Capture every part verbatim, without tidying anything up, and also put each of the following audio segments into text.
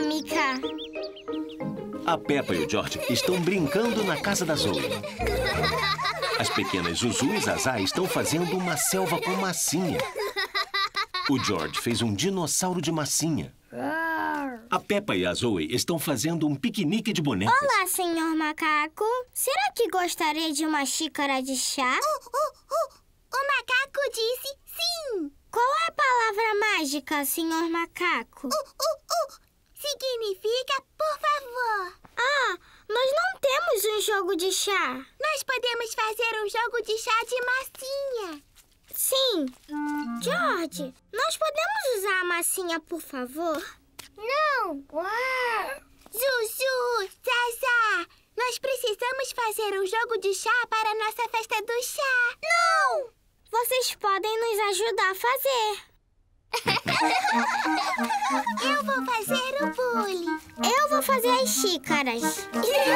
cerâmica. A Peppa e o George estão brincando na casa da Zoe. As pequenas Zuzu e Zazá estão fazendo uma selva com massinha. O George fez um dinossauro de massinha. A Peppa e a Zoe estão fazendo um piquenique de bonecas. Olá, senhor macaco. Será que gostaria de uma xícara de chá? Uh, uh, uh. O macaco disse sim. Qual é a palavra mágica, senhor macaco? Uh, uh, uh. Significa por favor. Ah, nós não temos um jogo de chá. Nós podemos fazer um jogo de chá de massinha. Sim. George, nós podemos usar a massinha, por favor? Não. Uau. Zuzu, Zazá, nós precisamos fazer um jogo de chá para a nossa festa do chá. Não! Vocês podem nos ajudar a fazer. Eu vou fazer o bule. Eu vou fazer as xícaras.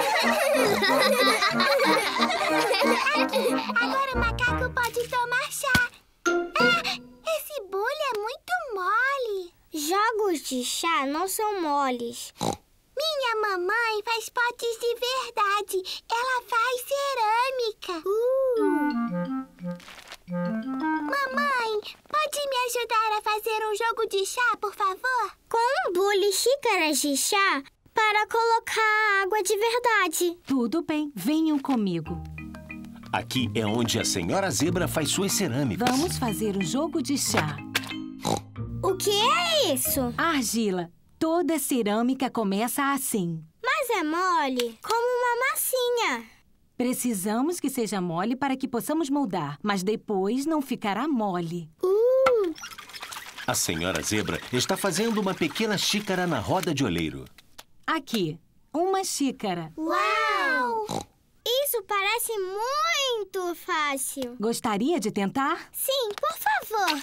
Agora o macaco pode tomar chá. Ah, esse bule é muito mole. Jogos de chá não são moles. Minha mamãe faz potes de verdade. Ela faz cerâmica. Uh. Mamãe, pode me ajudar a fazer um jogo de chá, por favor? Com um bule e xícaras de chá para colocar água de verdade. Tudo bem, venham comigo. Aqui é onde a senhora Zebra faz suas cerâmicas. Vamos fazer um jogo de chá. O que é isso? Argila. Toda cerâmica começa assim. Mas é mole, como uma massinha. Precisamos que seja mole para que possamos moldar, mas depois não ficará mole. Uh. A senhora Zebra está fazendo uma pequena xícara na roda de oleiro. Aqui, uma xícara. Uau! Isso parece muito fácil. Gostaria de tentar? Sim, por favor.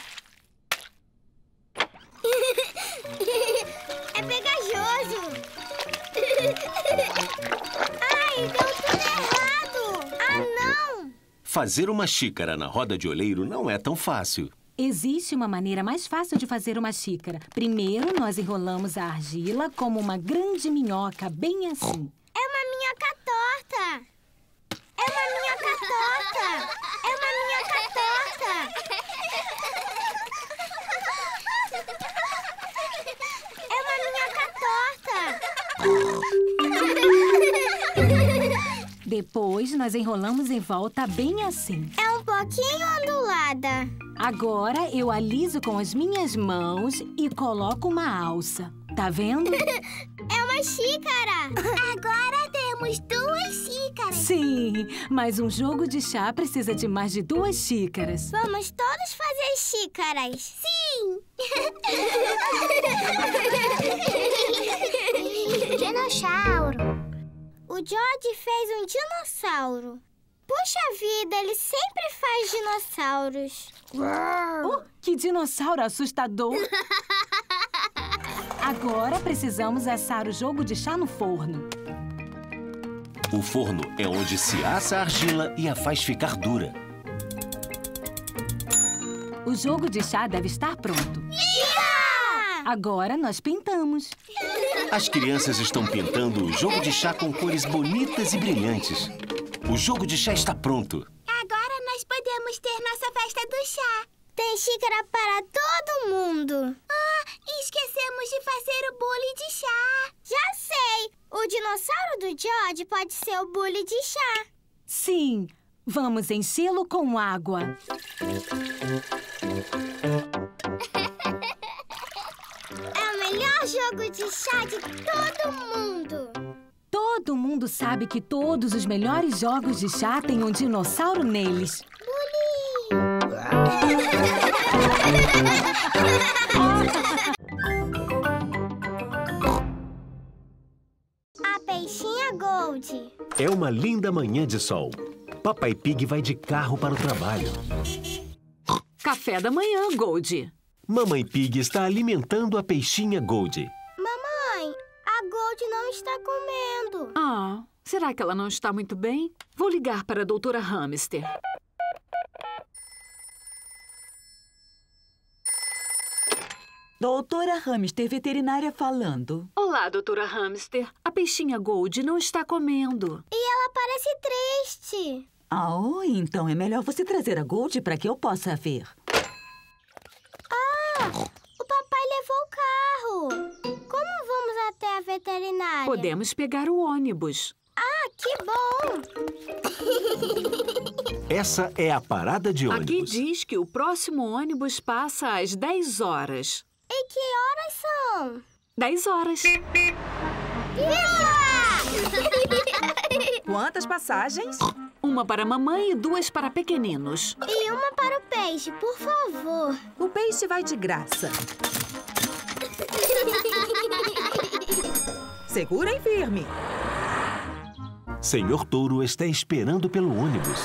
É pegajoso. Ai, deu tudo errado. Ah, não! Fazer uma xícara na roda de oleiro não é tão fácil. Existe uma maneira mais fácil de fazer uma xícara. Primeiro, nós enrolamos a argila como uma grande minhoca, bem assim. É uma minhoca torta. É uma minhoca torta. É uma minhoca torta. É uma minhoca torta. Depois, nós enrolamos em volta bem assim. É um pouquinho ondulada. Agora, eu aliso com as minhas mãos e coloco uma alça. Tá vendo? É uma xícara. Agora temos duas xícaras. Sim, mas um jogo de chá precisa de mais de duas xícaras. Vamos todos fazer xícaras. Sim. Dinossauro. O George fez um dinossauro. Puxa vida, ele sempre faz dinossauros. Oh, que dinossauro assustador! Agora precisamos assar o jogo de chá no forno. O forno é onde se assa a argila e a faz ficar dura. O jogo de chá deve estar pronto. Yeah! Agora nós pintamos. As crianças estão pintando o jogo de chá com cores bonitas e brilhantes. O jogo de chá está pronto. Agora nós podemos ter nossa festa do chá. Tem xícara para todo mundo. Ah, esquecemos de fazer o bule de chá. Já sei! O dinossauro do George pode ser o bule de chá. Sim, vamos enchê-lo com água. É o melhor jogo de chá de todo mundo. Todo mundo sabe que todos os melhores jogos de chá têm um dinossauro neles. A peixinha Gold. É uma linda manhã de sol. Papai Pig vai de carro para o trabalho. Café da manhã, Gold. Mamãe Pig está alimentando a peixinha Gold. Mamãe, a Gold não está comendo. Ah, será que ela não está muito bem? Vou ligar para a doutora Hamster. Doutora Hamster, veterinária falando. Olá, doutora Hamster. A peixinha Gold não está comendo. E ela parece triste. Ah, oh, então é melhor você trazer a Gold para que eu possa ver. Ah, o papai levou o carro. Como vamos até a veterinária? Podemos pegar o ônibus. Ah, que bom! Essa é a parada de Aqui ônibus. diz que o próximo ônibus passa às dez horas. E que horas são? dez horas. Quantas passagens? Uma para a mamãe e duas para pequeninos. E uma para o peixe, por favor. O peixe vai de graça. Segurem firme. Senhor Touro está esperando pelo ônibus.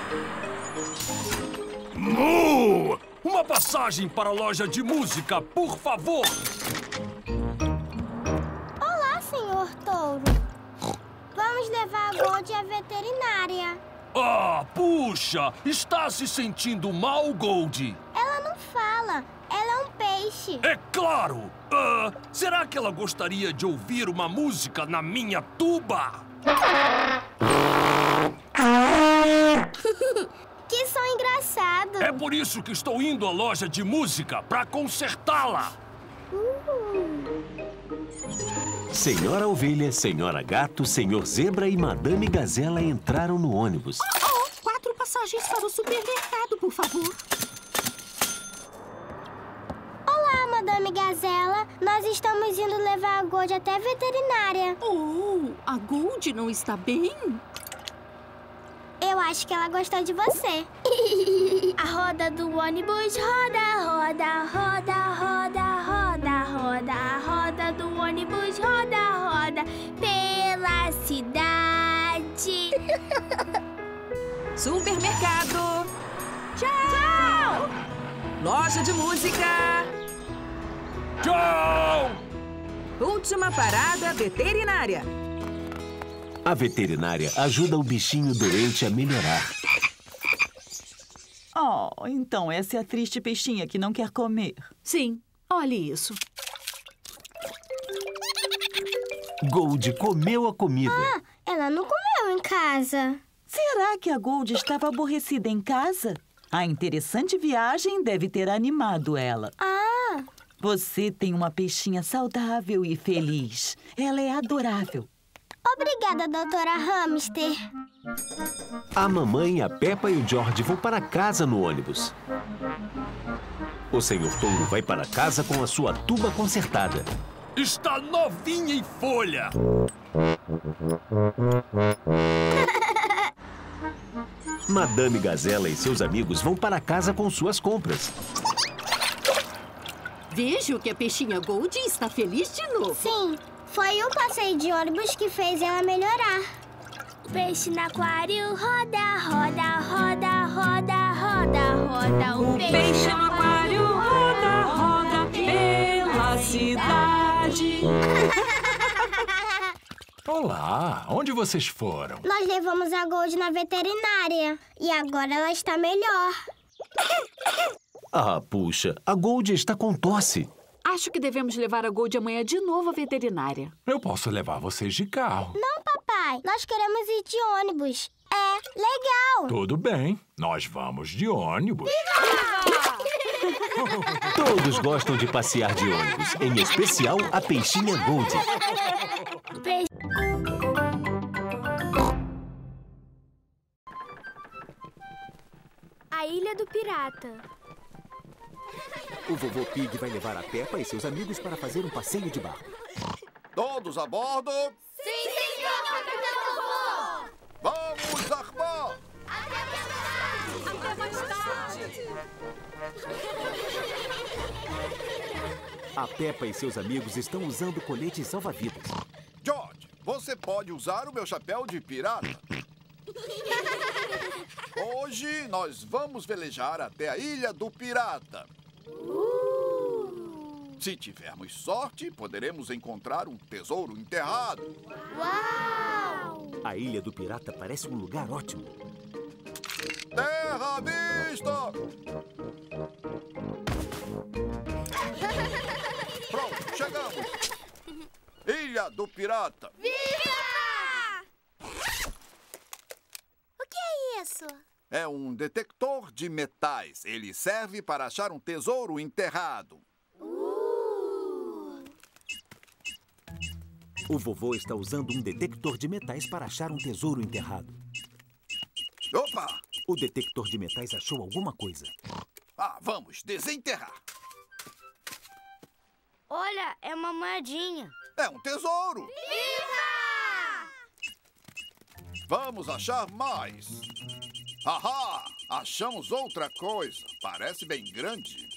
Mu! Uma passagem para a loja de música, por favor! Olá, senhor Touro. Vamos levar a Gold à veterinária. Ah, puxa! Está se sentindo mal, Gold? Ela não fala. Ela é um peixe. É claro! Ah, será que ela gostaria de ouvir uma música na minha tuba? Que som engraçado. É por isso que estou indo à loja de música para consertá-la. Senhora Ovelha, Senhora Gato, Senhor Zebra e Madame Gazela entraram no ônibus. Oh, quatro passagens para o supermercado, por favor. Olá, Madame Gazela. Nós estamos indo levar a Gold até a veterinária. Oh, a Gold não está bem? Eu acho que ela gostou de você. A roda do ônibus roda, roda, roda, roda, roda, roda. A roda do ônibus roda, roda pela cidade. Supermercado. Tchau! Loja de música. Tchau! Última parada veterinária. A veterinária ajuda o bichinho doente a melhorar. Oh, então essa é a triste peixinha que não quer comer. Sim, olhe isso. Gold comeu a comida. Ah, ela não comeu em casa. Será que a Gold estava aborrecida em casa? A interessante viagem deve ter animado ela. Ah, Você tem uma peixinha saudável e feliz. Ela é adorável. obrigada, doutora Hamster. A mamãe, a Peppa e o George vão para casa no ônibus. O Senhor Touro vai para casa com a sua tuba consertada. Está novinha em folha! Madame Gazela e seus amigos vão para casa com suas compras. Vejo que a peixinha Gold está feliz de novo. Sim, foi o passeio de ônibus que fez ela melhorar. Peixe no aquário roda, roda, roda, roda, roda, roda. O peixe no aquário roda, roda pela cidade. Olá, onde vocês foram? Nós levamos a Gold na veterinária e agora ela está melhor. Ah, puxa, a Gold está com tosse. Acho que devemos levar a Gold amanhã de novo à veterinária. Eu posso levar vocês de carro. Não, papai, nós queremos ir de ônibus. É legal. Tudo bem, nós vamos de ônibus. Todos gostam de passear de ônibus, em especial a peixinha Gold. A Ilha do Pirata. O vovô Pig vai levar a Peppa e seus amigos para fazer um passeio de barco. Todos a bordo? Sim, senhor, capitão vovô! Vamos armar! Até mais tarde! A Peppa e seus amigos estão usando coletes salva-vidas. George, você pode usar o meu chapéu de pirata. Hoje nós vamos velejar até a Ilha do Pirata. Uh! Se tivermos sorte, poderemos encontrar um tesouro enterrado. Uau! A Ilha do Pirata parece um lugar ótimo. Terra à vista! Ilha do Pirata. Viva! O que é isso? É um detector de metais. Ele serve para achar um tesouro enterrado. Uh! O vovô está usando um detector de metais para achar um tesouro enterrado. Opa! O detector de metais achou alguma coisa. Ah, vamos desenterrar. Olha, é uma moedinha. É um tesouro. Viva! Vamos achar mais. Ahá! Achamos outra coisa. Parece bem grande.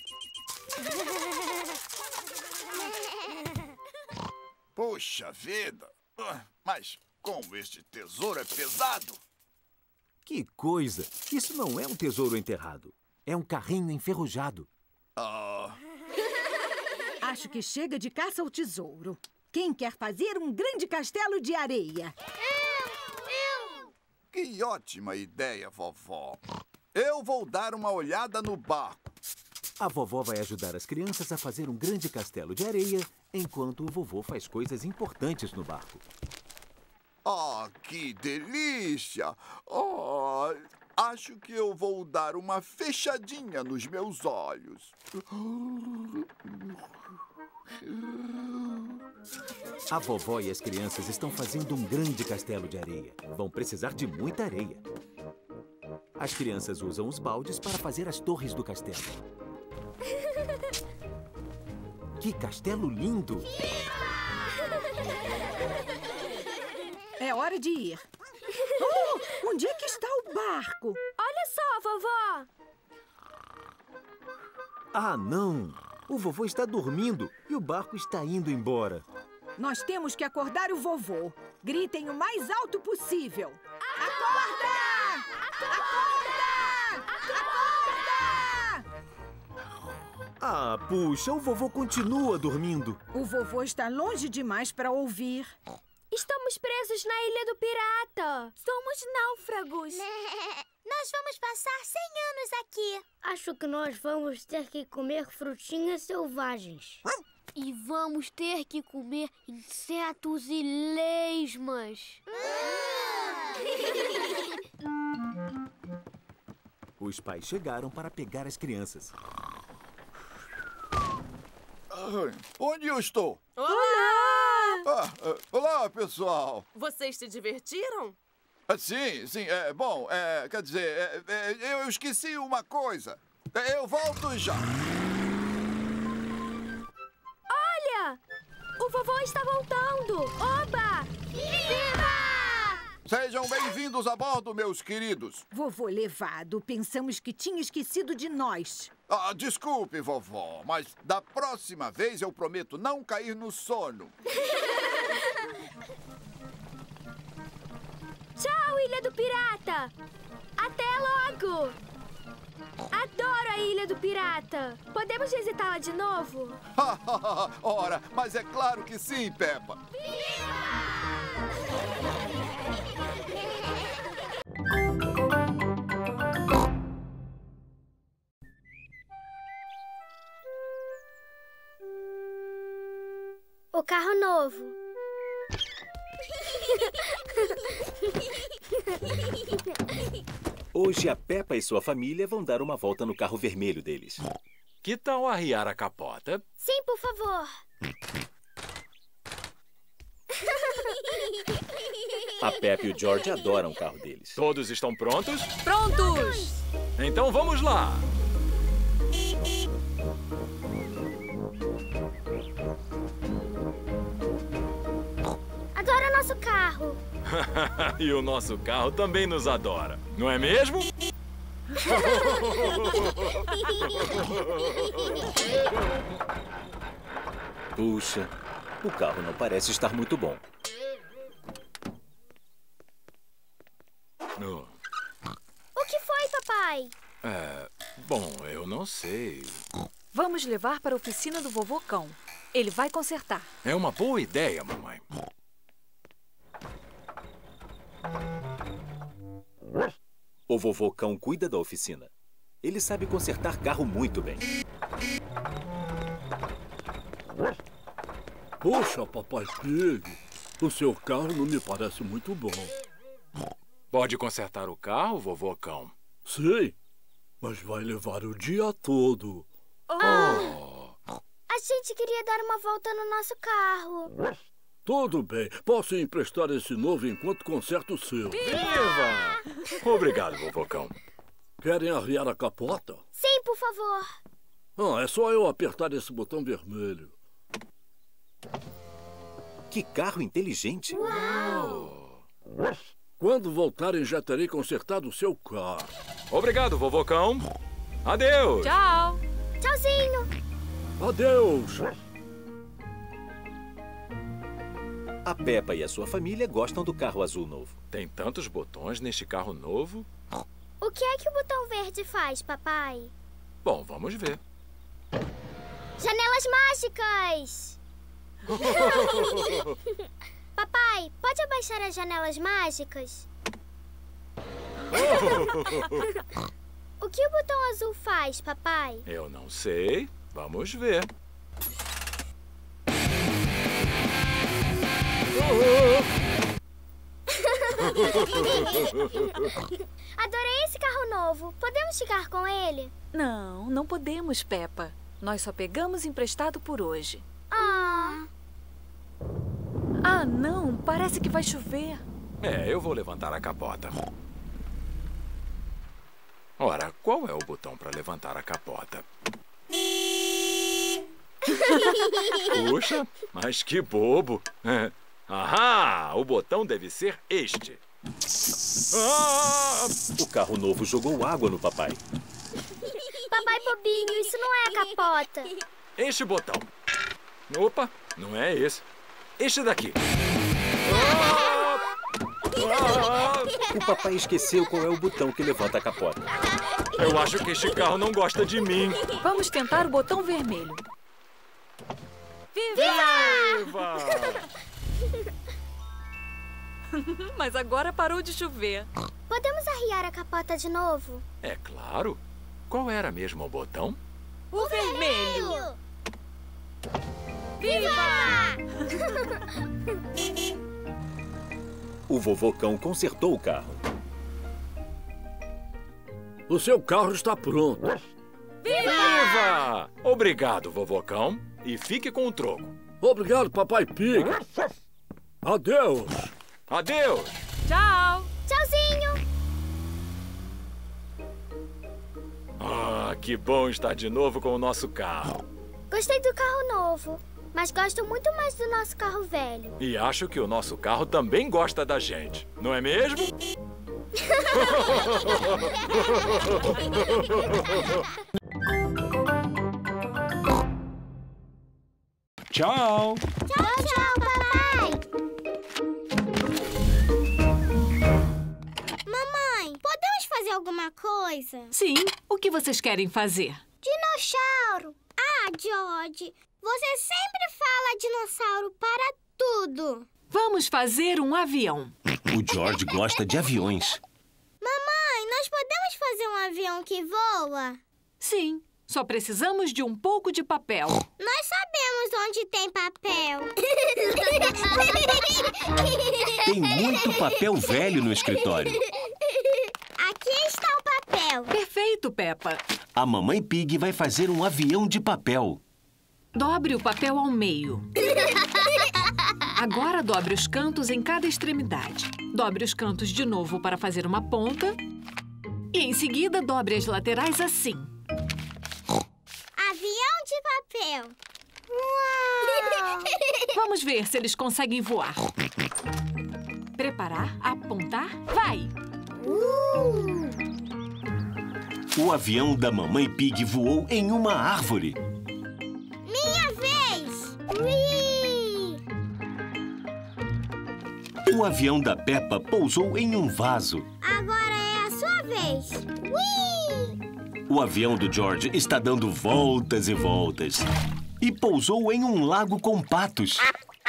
Puxa vida! Mas como este tesouro é pesado! Que coisa! Isso não é um tesouro enterrado. É um carrinho enferrujado. Ah... Acho que chega de caça ao tesouro. Quem quer fazer um grande castelo de areia? Eu! Eu! Que ótima ideia, vovó. Eu vou dar uma olhada no barco. A vovó vai ajudar as crianças a fazer um grande castelo de areia, enquanto o vovô faz coisas importantes no barco. Oh, que delícia! Oh, acho que eu vou dar uma fechadinha nos meus olhos. A vovó e as crianças estão fazendo um grande castelo de areia. Vão precisar de muita areia. As crianças usam os baldes para fazer as torres do castelo. Que castelo lindo! É hora de ir. Oh, onde é que está o barco? Olha só, vovó! Ah, não! O vovô está dormindo e o barco está indo embora. Nós temos que acordar o vovô. Gritem o mais alto possível. Acorda! Acorda! Acorda! Ah, puxa, o vovô continua dormindo. O vovô está longe demais para ouvir. Estamos presos na Ilha do Pirata. Somos náufragos. Nós vamos passar cem anos aqui. Acho que nós vamos ter que comer frutinhas selvagens. E vamos ter que comer insetos e lesmas. Os pais chegaram para pegar as crianças. Ah, onde eu estou? Olá! Ah, ah, olá, pessoal. Vocês se divertiram? Ah, sim, sim. É, bom, é, quer dizer, é, é, eu esqueci uma coisa. É, eu volto já. Olha! O vovô está voltando. Oba! Viva! Sejam bem-vindos a bordo, meus queridos. Vovô levado, pensamos que tinha esquecido de nós. Ah, desculpe, vovó, mas da próxima vez eu prometo não cair no sono. Tchau, Ilha do Pirata! Até logo! Adoro a Ilha do Pirata! Podemos visitá-la de novo? Ora, mas é claro que sim, Peppa! O carro novo. Hoje a Peppa e sua família vão dar uma volta no carro vermelho deles. Que tal arriar a capota? Sim, por favor. A Peppa e o George adoram o carro deles. Todos estão prontos? Prontos! Então vamos lá! Adoro nosso carro. E o nosso carro também nos adora, não é mesmo? Puxa, o carro não parece estar muito bom. Oh. O que foi, papai? É, bom, eu não sei. Vamos levar para a oficina do vovô Cão. Ele vai consertar. É uma boa ideia, mamãe. O vovô Cão cuida da oficina. Ele sabe consertar carro muito bem. Poxa, Papai Pig, o seu carro não me parece muito bom. Pode consertar o carro, vovô cão? Sim, mas vai levar o dia todo. Oh. A gente queria dar uma volta no nosso carro. Tudo bem, posso emprestar esse novo enquanto conserto o seu. Viva! Obrigado, vovô cão. Querem arriar a capota? Sim, por favor. Ah, é só eu apertar esse botão vermelho. Que carro inteligente! Uau! Quando voltarem, já terei consertado o seu carro. Obrigado, vovô cão. Adeus! Tchau! Tchauzinho! Adeus! A Peppa e a sua família gostam do carro azul novo. Tem tantos botões neste carro novo. O que é que o botão verde faz, papai? Bom, vamos ver. Janelas mágicas! Papai, pode abaixar as janelas mágicas? O que o botão azul faz, papai? Eu não sei. Vamos ver. Adorei esse carro novo. Podemos ficar com ele? Não, não podemos, Peppa. Nós só pegamos emprestado por hoje. Ah... Ah, não. Parece que vai chover. É, eu vou levantar a capota. Ora, qual é o botão para levantar a capota? Puxa, mas que bobo. Ahá, o botão deve ser este. Ah! O carro novo jogou água no papai. Papai bobinho, isso não é a capota. Este botão. Opa, não é esse. Este daqui. Ah! Ah! O papai esqueceu qual é o botão que levanta a capota. Eu acho que este carro não gosta de mim. Vamos tentar o botão vermelho. Viva! Viva! Mas agora parou de chover. Podemos arriar a capota de novo? É claro. Qual era mesmo o botão? O, o vermelho. vermelho. Viva! O vovô cão consertou o carro. O seu carro está pronto. Viva! Viva! Obrigado, vovô cão. E fique com o troco. Obrigado, Papai Pig. Adeus. Adeus. Tchau. Tchauzinho. Ah, que bom estar de novo com o nosso carro. Gostei do carro novo, mas gosto muito mais do nosso carro velho. E acho que o nosso carro também gosta da gente, não é mesmo? Tchau! Tchau, tchau, papai! Mamãe, podemos fazer alguma coisa? Sim, o que vocês querem fazer? Dinossauro! Ah, George, você sempre fala dinossauro para tudo. Vamos fazer um avião. O George gosta de aviões. Mamãe, nós podemos fazer um avião que voa? Sim, só precisamos de um pouco de papel. Nós sabemos onde tem papel. Tem muito papel velho no escritório. Aqui está o papel. Perfeito, Peppa. A mamãe Pig vai fazer um avião de papel. Dobre o papel ao meio. Agora dobre os cantos em cada extremidade. Dobre os cantos de novo para fazer uma ponta. E em seguida dobre as laterais assim. Avião de papel. Uau! Vamos ver se eles conseguem voar. Preparar, apontar, vai! Uh! O avião da mamãe Pig voou em uma árvore. Minha vez! Ui! O avião da Peppa pousou em um vaso. Agora é a sua vez. Ui! O avião do George está dando voltas e voltas. E pousou em um lago com patos.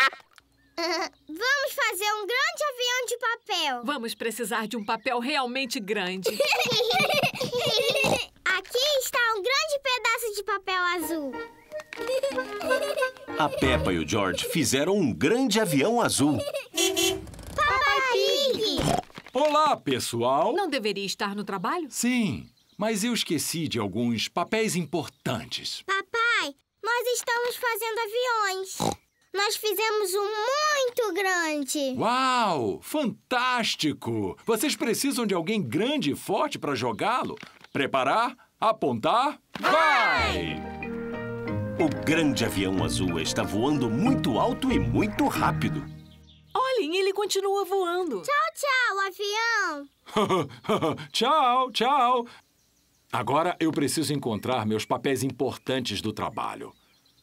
Vamos fazer um grande avião de papel. Vamos precisar de um papel realmente grande. Aqui está um grande pedaço de papel azul. A Peppa e o George fizeram um grande avião azul. Papai Pig! Olá, pessoal! Não deveria estar no trabalho? Sim, mas eu esqueci de alguns papéis importantes. Papai, nós estamos fazendo aviões. Nós fizemos um muito grande. Uau! Fantástico! Vocês precisam de alguém grande e forte para jogá-lo? Preparar, apontar, vai! O grande avião azul está voando muito alto e muito rápido. Olhem, ele continua voando. Tchau, tchau, avião. Tchau, tchau. Agora eu preciso encontrar meus papéis importantes do trabalho.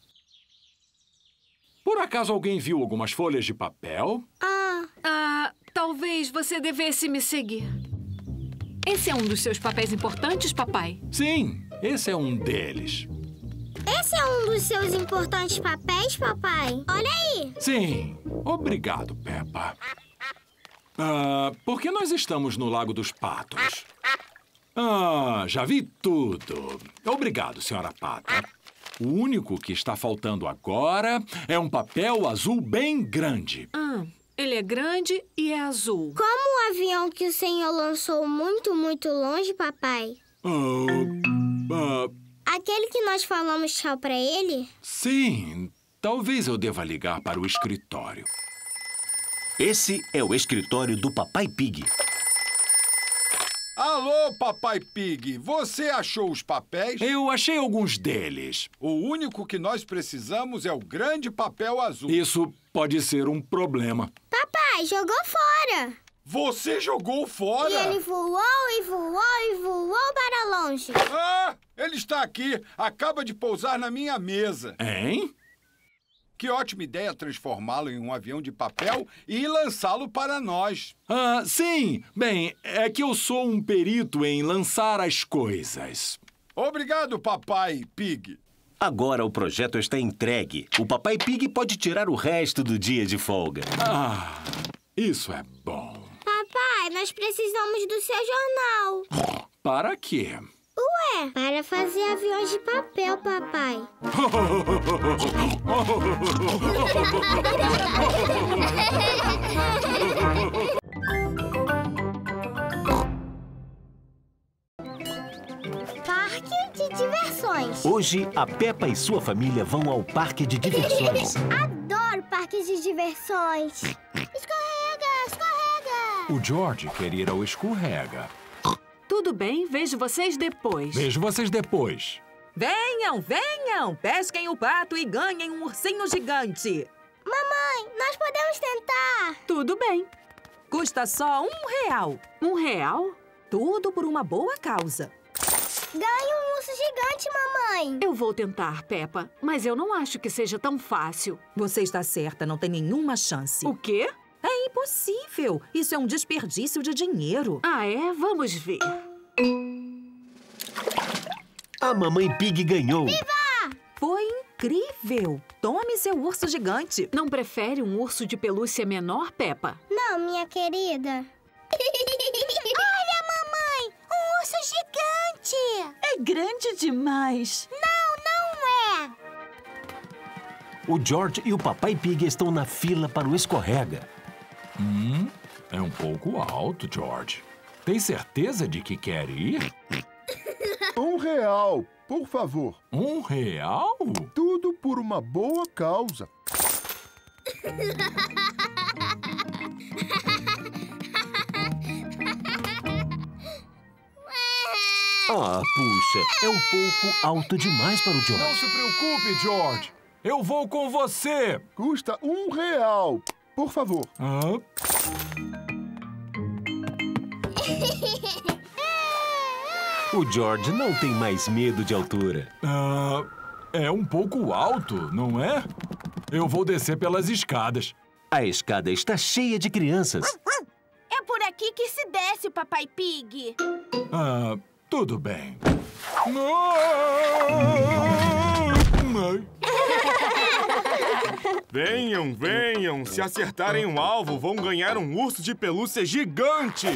Por acaso alguém viu algumas folhas de papel? Ah, ah, talvez você devesse me seguir. Esse é um dos seus papéis importantes, papai? Sim, esse é um deles. Esse é um dos seus importantes papéis, papai? Olha aí. Sim, obrigado, Peppa. Ah, por que nós estamos no Lago dos Patos? Ah, já vi tudo. Obrigado, senhora Pata. O único que está faltando agora é um papel azul bem grande. Ah, ele é grande e é azul. Como o avião que o senhor lançou muito, muito longe, papai? Ah, ah, Aquele que nós falamos tchau pra ele? sim, talvez eu deva ligar para o escritório. Esse é o escritório do Papai Pig. Alô, Papai Pig, você achou os papéis? Eu achei alguns deles. O único que nós precisamos é o grande papel azul. Isso pode ser um problema. Papai, jogou fora. Você jogou fora? E ele voou e voou e voou para longe. Ah, ele está aqui. Acaba de pousar na minha mesa. Hein? Que ótima ideia transformá-lo em um avião de papel e lançá-lo para nós. Ah, sim. Bem, é que eu sou um perito em lançar as coisas. Obrigado, Papai Pig. Agora o projeto está entregue. O Papai Pig pode tirar o resto do dia de folga. Ah, isso é bom. Papai, nós precisamos do seu jornal. Para quê? Ué, para fazer aviões de papel, papai. Parque de diversões. Hoje, a Peppa e sua família vão ao parque de diversões. Adoro parques de diversões. Escorrega, escorrega. O George quer ir ao escorrega. Tudo bem, vejo vocês depois. Vejo vocês depois. Venham, venham! Pesquem o pato e ganhem um ursinho gigante. Mamãe, nós podemos tentar. Tudo bem. Custa só um real. Um real? Tudo por uma boa causa. Ganhe um urso gigante, mamãe. Eu vou tentar, Peppa, mas eu não acho que seja tão fácil. Você está certa, não tem nenhuma chance. O quê? É impossível. Isso é um desperdício de dinheiro. Ah, é? Vamos ver. A Mamãe Pig ganhou. Viva! Foi incrível. Tome seu urso gigante. Não prefere um urso de pelúcia menor, Peppa? Não, minha querida. Olha, mamãe! Um urso gigante! É grande demais. Não, não é! O George e o Papai Pig estão na fila para o escorrega. Hum, é um pouco alto, George. Tem certeza de que quer ir? Um real, por favor. Um real? Tudo por uma boa causa. Ah, puxa, é um pouco alto demais para o George. Não se preocupe, George. Eu vou com você. Custa um real, por favor. Ah? O George não tem mais medo de altura. Ah, é um pouco alto, não é? Eu vou descer pelas escadas. A escada está cheia de crianças. É por aqui que se desce, Papai Pig. Ah, tudo bem. Venham, venham. Se acertarem um alvo, vão ganhar um urso de pelúcia gigante.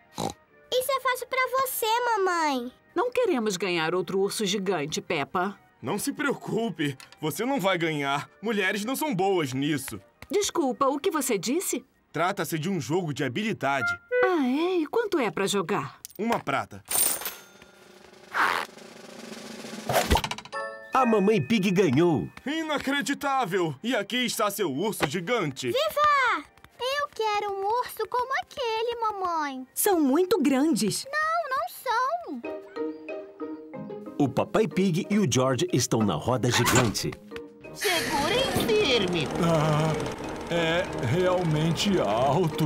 Isso é fácil pra você, mamãe. Não queremos ganhar outro urso gigante, Peppa. Não se preocupe, você não vai ganhar. Mulheres não são boas nisso. Desculpa, o que você disse? Trata-se de um jogo de habilidade. Ah, é? E quanto é pra jogar? Uma prata. A Mamãe Pig ganhou. Inacreditável! E aqui está seu urso gigante. Viva! Eu quero um urso como aquele, mamãe. São muito grandes. Não, não são. O Papai Pig e o George estão na roda gigante. Segurem firme. Ah, é realmente alto.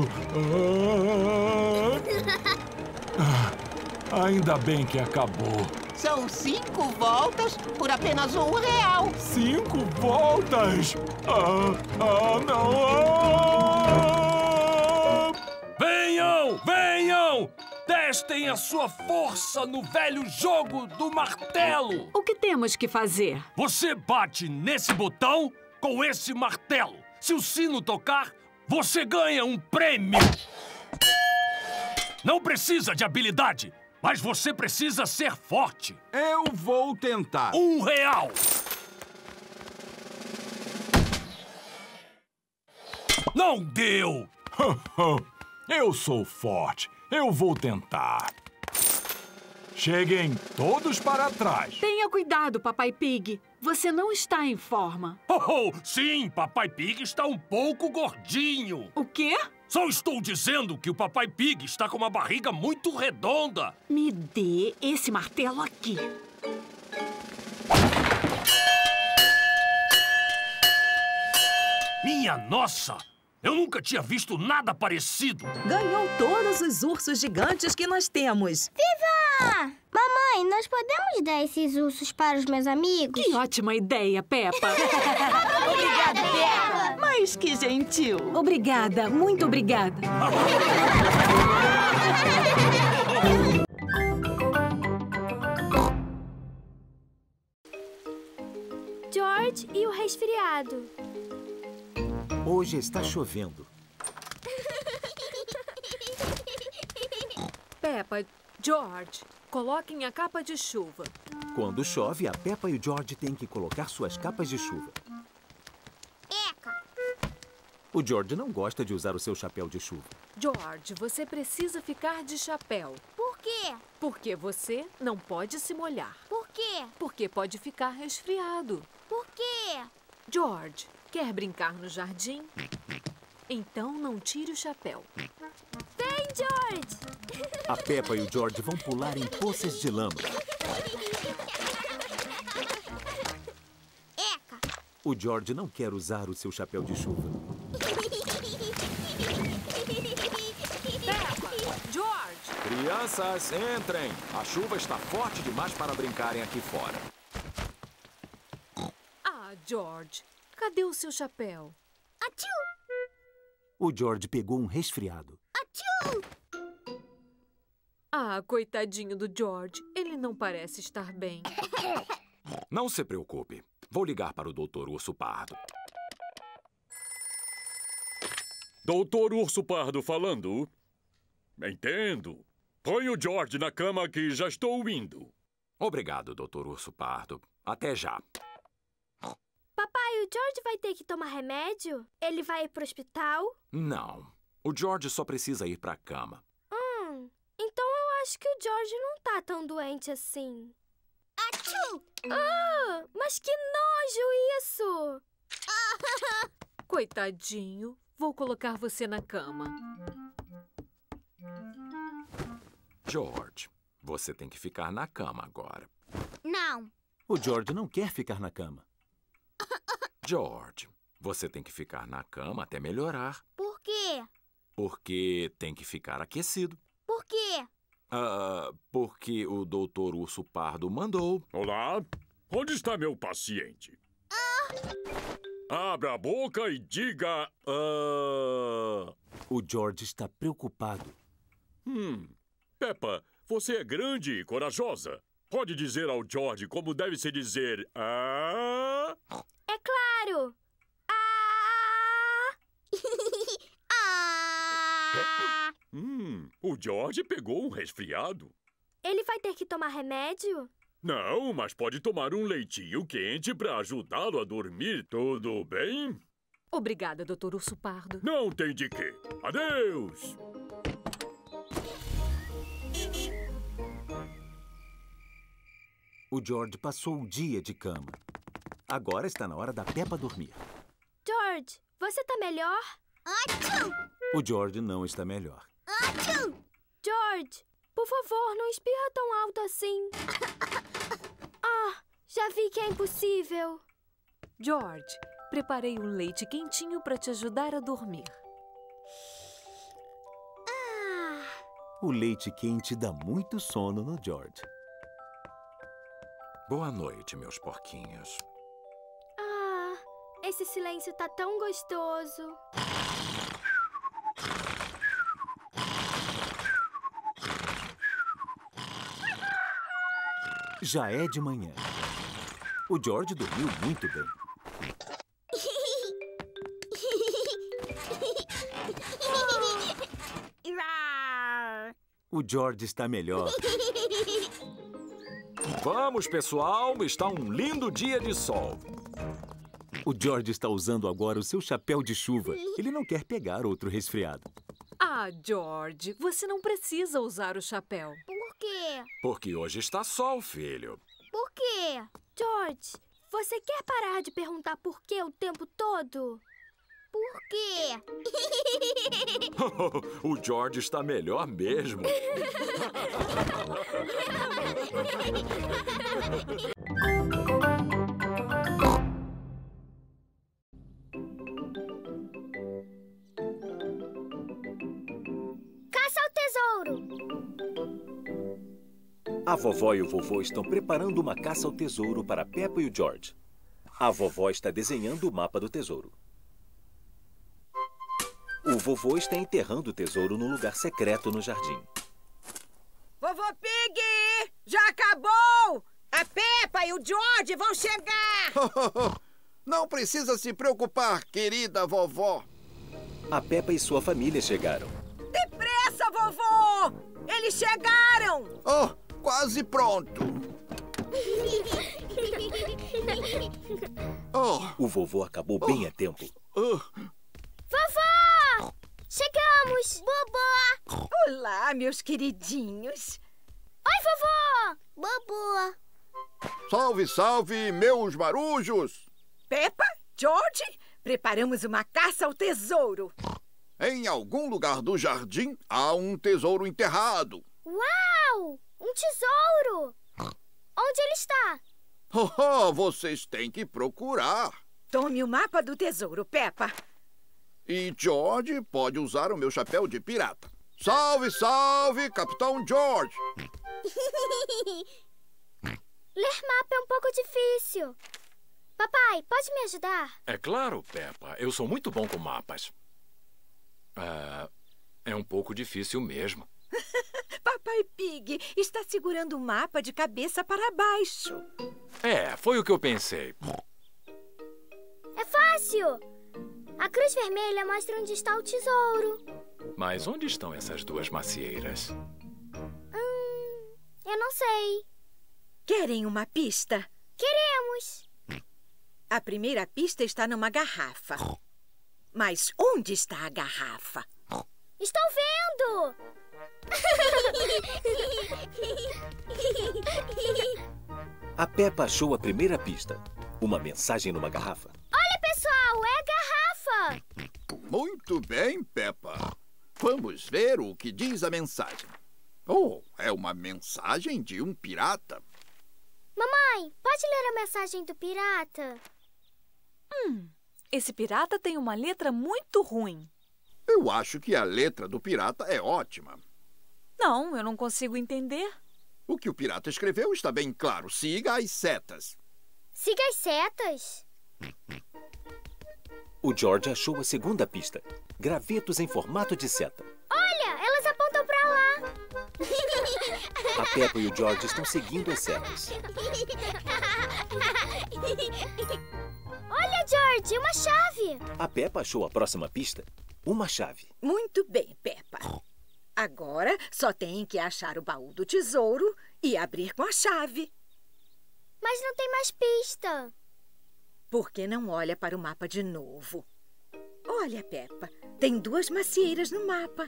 Ah, ah, ainda bem que acabou. São cinco voltas por apenas um real. Cinco voltas? Ah, ah não! Ah! Venham, venham! Testem a sua força no velho jogo do martelo. O que temos que fazer? Você bate nesse botão com esse martelo. Se o sino tocar, você ganha um prêmio. Não precisa de habilidade, mas você precisa ser forte. Eu vou tentar. Um real. Não deu. Eu sou forte. Eu vou tentar. Cheguem todos para trás. Tenha cuidado, Papai Pig. Você não está em forma. Oh, oh, sim, Papai Pig está um pouco gordinho. O quê? Só estou dizendo que o Papai Pig está com uma barriga muito redonda. Me dê esse martelo aqui. Minha nossa! Eu nunca tinha visto nada parecido. Ganhou todos os ursos gigantes que nós temos. Viva! Mamãe, nós podemos dar esses ursos para os meus amigos? Que ótima ideia, Peppa. Obrigada, Peppa. Mas que gentil. Obrigada, muito obrigada. George e o resfriado. Hoje está chovendo. Peppa, George, coloquem a capa de chuva. Quando chove, a Peppa e o George têm que colocar suas capas de chuva. Eca! O George não gosta de usar o seu chapéu de chuva. George, você precisa ficar de chapéu. Por quê? Porque você não pode se molhar. Por quê? Porque pode ficar resfriado. Por quê? George, quer brincar no jardim? Então não tire o chapéu. Vem, George! A Peppa e o George vão pular em poças de lama. Eca! O George não quer usar o seu chapéu de chuva. Peppa, George! Crianças, entrem! A chuva está forte demais para brincarem aqui fora. Ah, George, cadê o seu chapéu? Atiu! O George pegou um resfriado. Atiu! Ah, coitadinho do George. Ele não parece estar bem. Não se preocupe. Vou ligar para o doutor Urso Pardo. Doutor Urso Pardo falando. Entendo. Põe o George na cama que já estou indo. Obrigado, doutor Urso Pardo. Até já. Papai, o George vai ter que tomar remédio? Ele vai ir pro hospital? Não. O George só precisa ir para a cama. Hum, então eu acho que o George não tá tão doente assim. Atiu! Ah, mas que nojo isso! Coitadinho, vou colocar você na cama. George, você tem que ficar na cama agora. Não. O George não quer ficar na cama. George, você tem que ficar na cama até melhorar. Por quê? Porque tem que ficar aquecido. Por quê? Ah, porque o doutor Urso Pardo mandou. Olá, onde está meu paciente? Ah! Abra a boca e diga... Ah... O George está preocupado. Hum, Peppa, você é grande e corajosa. Pode dizer ao George como deve se dizer... Ah... É claro! Ah! Ah! Hum, o George pegou um resfriado. Ele vai ter que tomar remédio? Não, mas pode tomar um leitinho quente para ajudá-lo a dormir, tudo bem? Obrigada, doutor Urso Pardo. Não tem de quê. Adeus! O George passou o dia de cama. Agora está na hora da Peppa dormir. George, você tá melhor? O George não está melhor. George, por favor, não espirra tão alto assim. Ah, já vi que é impossível. George, preparei um leite quentinho para te ajudar a dormir. O leite quente dá muito sono no George. Boa noite, meus porquinhos. Ah, esse silêncio tá tão gostoso. Já é de manhã. O George dormiu muito bem. O George está melhor. Vamos, pessoal, está um lindo dia de sol. O George está usando agora o seu chapéu de chuva. Ele não quer pegar outro resfriado. Ah, George, você não precisa usar o chapéu. Por quê? Porque hoje está sol, filho. Por quê? George, você quer parar de perguntar por quê o tempo todo? Por quê? O George está melhor mesmo. Caça ao tesouro! A vovó e o vovô estão preparando uma caça ao tesouro para Peppa e o George. A vovó está desenhando o mapa do tesouro. O vovô está enterrando o tesouro num lugar secreto no jardim. Vovô Pig! Já acabou! A Peppa e o George vão chegar! Não precisa se preocupar, querida vovó. A Peppa e sua família chegaram. Depressa, vovô! Eles chegaram! Oh, quase pronto. Oh. O vovô acabou bem a tempo. Oh. Vovó! Chegamos! Bobô! Olá, meus queridinhos. Oi, vovó! Bobô! Salve, salve, meus marujos! Peppa, George, preparamos uma caça ao tesouro. Em algum lugar do jardim há um tesouro enterrado. Uau! Um tesouro! Onde ele está? Oh, oh, vocês têm que procurar. Tome o mapa do tesouro, Peppa. E George pode usar o meu chapéu de pirata. Salve, salve, Capitão George! Ler mapa é um pouco difícil. Papai, pode me ajudar? É claro, Peppa. Eu sou muito bom com mapas. Ah, é um pouco difícil mesmo. Papai Pig está segurando o mapa de cabeça para baixo. É, foi o que eu pensei. É fácil! A cruz vermelha mostra onde está o tesouro. Mas onde estão essas duas macieiras? Hum, eu não sei. Querem uma pista? Queremos! A primeira pista está numa garrafa. Mas onde está a garrafa? Estou vendo! A Peppa achou a primeira pista. Uma mensagem numa garrafa. Olha, pessoal, é a garrafa! Muito bem, Peppa. Vamos ver o que diz a mensagem. Oh, é uma mensagem de um pirata. Mamãe, pode ler a mensagem do pirata? Hum, esse pirata tem uma letra muito ruim. Eu acho que a letra do pirata é ótima. Não, eu não consigo entender. O que o pirata escreveu está bem claro. Siga as setas. Siga as setas? O George achou a segunda pista. Gravetos em formato de seta. Olha, elas apontam para lá. A Peppa e o George estão seguindo as setas. Olha, George, uma chave. A Peppa achou a próxima pista. Uma chave. Muito bem, Peppa. Agora só tem que achar o baú do tesouro e abrir com a chave. Mas não tem mais pista. Por que não olha para o mapa de novo? Olha, Peppa, tem duas macieiras no mapa.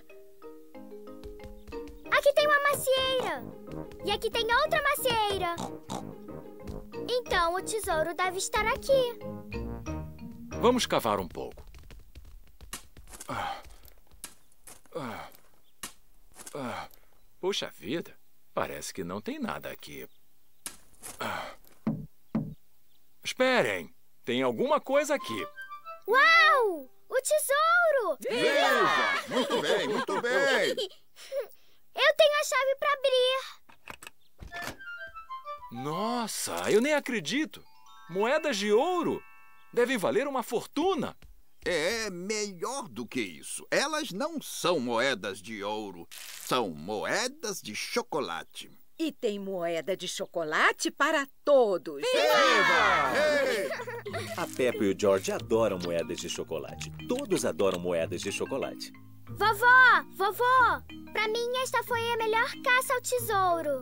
Aqui tem uma macieira. E aqui tem outra macieira. Então o tesouro deve estar aqui. Vamos cavar um pouco. Ah. Ah. Ah. Puxa vida, parece que não tem nada aqui. Ah. Esperem, tem alguma coisa aqui. Uau! O tesouro! Viva! Muito bem, muito bem! Eu tenho a chave para abrir. Nossa, eu nem acredito. Moedas de ouro devem valer uma fortuna. É melhor do que isso. Elas não são moedas de ouro. São moedas de chocolate. E tem moeda de chocolate para todos. Viva! A Peppa e o George adoram moedas de chocolate. Todos adoram moedas de chocolate. Vovó, vovó, pra mim esta foi a melhor caça ao tesouro.